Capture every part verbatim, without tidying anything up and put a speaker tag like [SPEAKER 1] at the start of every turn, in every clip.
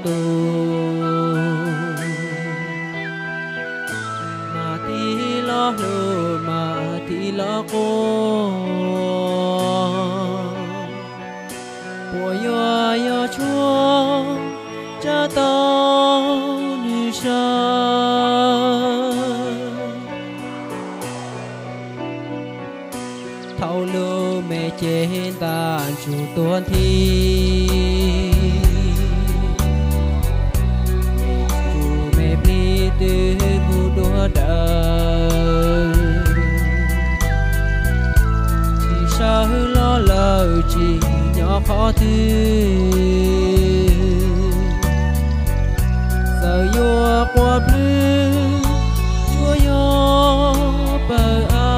[SPEAKER 1] tu mà tí lo lù mà tí lo cô của yo yo chúa cha tao như sa thâu lưu mẹ trên tàn chủ tuôn thi chủ mẹ bi tư bu đua đời chỉ sao lo lời chỉ nhỏ khó thứ giờ vua qua blue chúa yo bờ a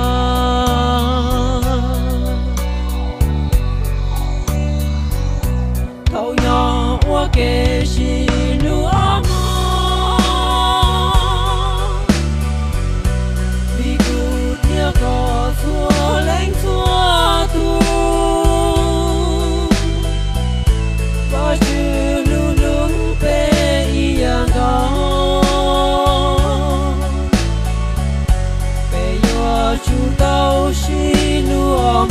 [SPEAKER 1] thâu nhỏ qua kê si nu ấm vì cút nhớ có thua lãnh thua tu và chữ lu lu pe yang go pe yo chu tao si nu ấm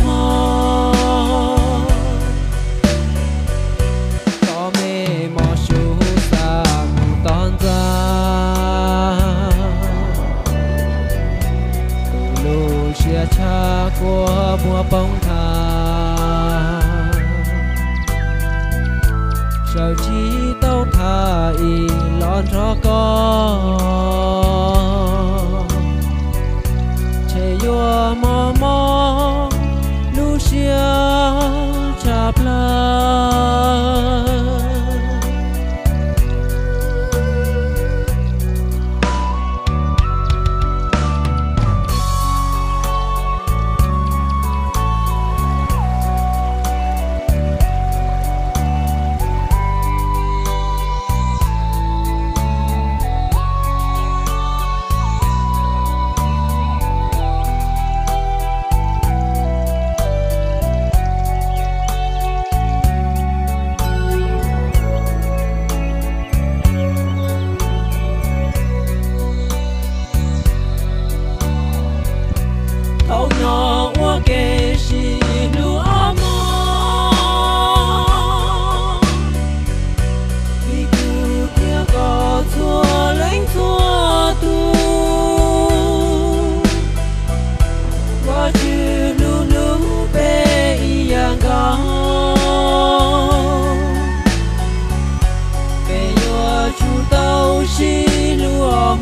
[SPEAKER 1] cha của mùa bông thà sao chỉ tao thà y lon cho con che yo mò mò Lucia chạp la thâu nhỏ qua kê si nu ấm vì cút nhớ có thua lãnh thua tu và chữ lu lu pe yang go pe yo chu tao si nu ấm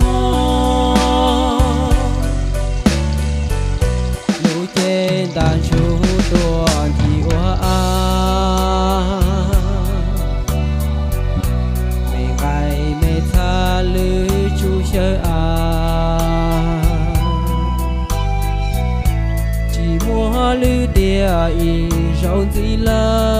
[SPEAKER 1] đàn chú tuần thì hoa a mẹ ngày mẹ tha lưới chú chơi à chỉ mua lưới địa y rộng gì lơ